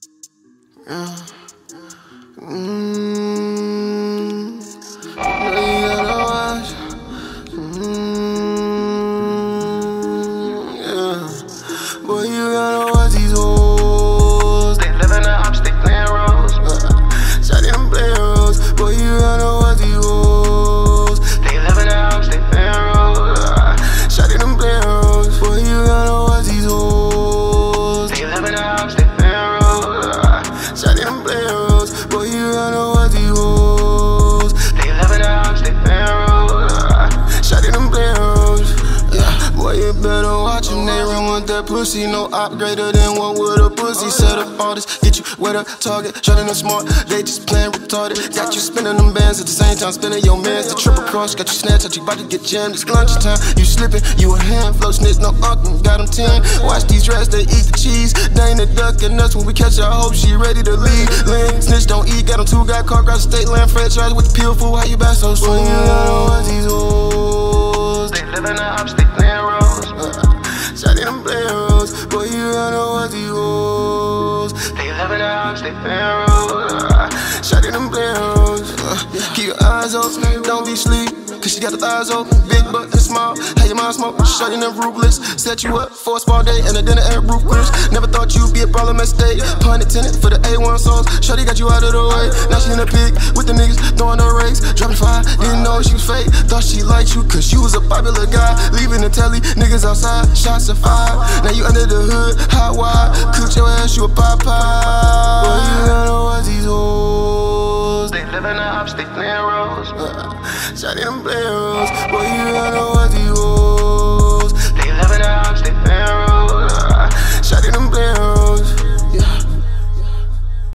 Yeah. Know you gotta watch. Yeah. Boy, you gotta watch these hoes. They living the ops, they playing roles. Shawty them playing roles. Boy, you gotta watch these hoes. They living the ops, they playing roles. Shawty them playing roles. Boy, you gotta watch these hoes. They living the ops, they playing roles. Shawty them playing roles. Boy, you gotta watch these hoes. They living the ops, they playing roles. Shawty them playing roles. Yeah, boy, you better watch them. They run with that pussy. No op greater than one with a pussy. Set up all this, get you where the target. Shutting them smart, they just playing retarded. Got you spinning them bands at the same time, spinning your mans. The triple cross, got you snatched out, you about to get jammed. It's lunchtime, you slipping, you a hand flow snitch, no uncle, got them 10. Watch these rats, they eat the cheese. They ain't a duck and nuts when we catch her, I hope she ready to leave. Lean, snitch don't eat, got them two, got car, got state land franchise with the peel fool. How you back so soon? You gotta watch these hoes. They living the ops, they playing roles. Shawty them playing roles. Boy, you gotta watch these hoes. They living the ops, they playing roles. Shawty them playing roles. Keep your eyes open, don't be sleep. Cause she got the thighs open, big butt and small. How your mind smoke, shawty them ruthless. Set you up for a spa day and a dinner at Roof Chris. Never thought you'd be a problem at stake. Pun intended for the A1 sauce. Shawty got you out of the way. Now she in the pig with the niggas throwing the race. Dropping fire, didn't know she was fake. Thought she liked you cause you was a popular guy. Leaving the telly, niggas outside, shots are fired. Now you under the hood, hot wide. Cooked your ass, you a Popeye. Boy, you gotta watch these hoes. They living the ops, they playing roles. Shawty them playing roles. Boy, you gotta